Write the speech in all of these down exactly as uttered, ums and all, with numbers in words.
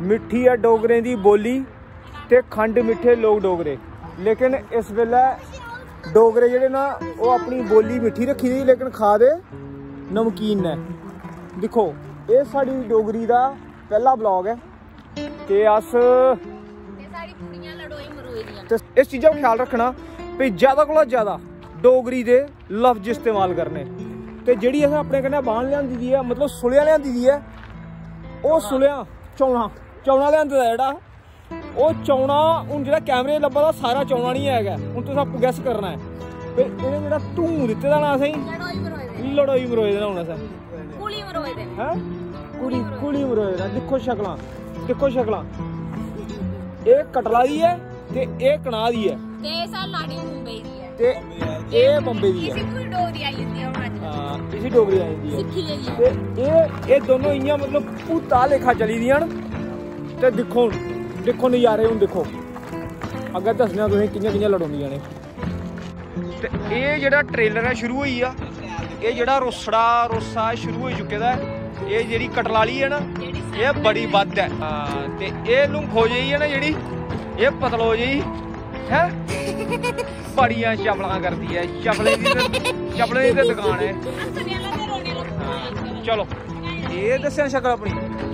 मिठी है डोगरे दी बोली ते खंड मिठे लोग डोगरे। लेकिन इस वेले डोगरे जेह्ड़े ना वो अपनी बोली मिठी रखी दी लेकिन खा दे नमकीन ने। दिक्खो ये साड़ी डोगरी दा पहला ब्लॉग है ते अस ते इस चीज़ा का ख्याल रखना भी ज़्यादा कोला ज़्यादा डोगरी दे लफ्ज इस्तेमाल करने। ते जिहड़ी असें अपने कन्नै बाण लियांदी दी है मतलब सुलिया लियांदी दी है वो सुलिया चौना चौना लियांदे दा जेह्ड़ा वो चौना हूँ जो कैमरे लब्भा दा सारा चौना नहीं है हूँ तुस आपूं गैस करना है भी इन्हें जो धूं दिते दा ना असें लड़ोई मरोए दे हूँ असें हैं कुड़ी कुड़ी मरोए दा। दिक्खो शक्लां दिक्खो शक्लां ये कटला दी है ते ये कनाह दी है ते ये बंबे दी है। इसी डोगरी आई जंदी है ते ये ये दोनों इ'यां मतलब भूता लेखा चली दियां न। ते दिक्खो दिक्खो नज़ारे हूँ दिक्खो अगर दसना तुसें कि'यां कि'यां लड़ोंदियां ने। ते ये जेह्ड़ा ट्रेलर है शुरू होई आ ये जेह्ड़ा रोसड़ा रोसा शुरू हो चुके दा है। ये जेह्ड़ी कटलाली है ना ये बड़ी बद्ध है ते ये लुंखो जेही है ना जेह्ड़ी ये पतलो जेही है बड़ियां चपलां करदी है। चपले दी चपले दी दुकान है। चलो ये दस्सेआ शक्ल अपनी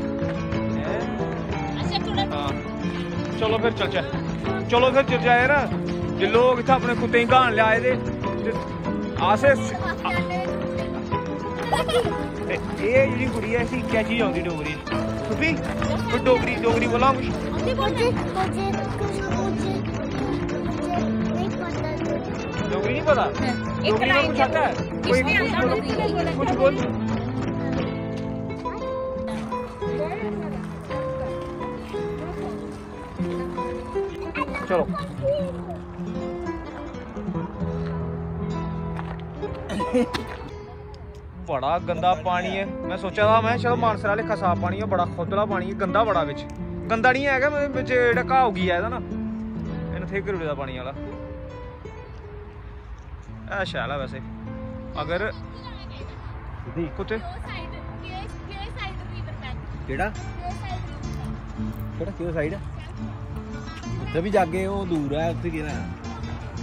हाँ चलो फिर चलचे चलो फिर चल जाए ना जे लोग इत्थै अपने कुत्तें गी गान ले आए दे अस ये जेह्ड़ी कुड़ी है इसी क्या चीज आंदी डोगरी सुफी डोगरी डोगरी बोला कुछ डोगरी नहीं पता डोगरी में कुछ आता है कोई कुछ बोल चलो बड़ा गंदा पानी है। मैं सोचा था मैं चलो मानसर लेखा साफ पानी है बड़ा खुदला पानी है गंदा बड़ा बिच गंदा नहीं है मतलब जेह्ड़ा घाह उगी आया ना इन थे करी ओड़े दा पानी वाला है शैल है वैसे अगर कुत्ते केड़ा केड़ा केड़ा साइड है उत्थे भी जागे वो दूर है उत्थे केड़ा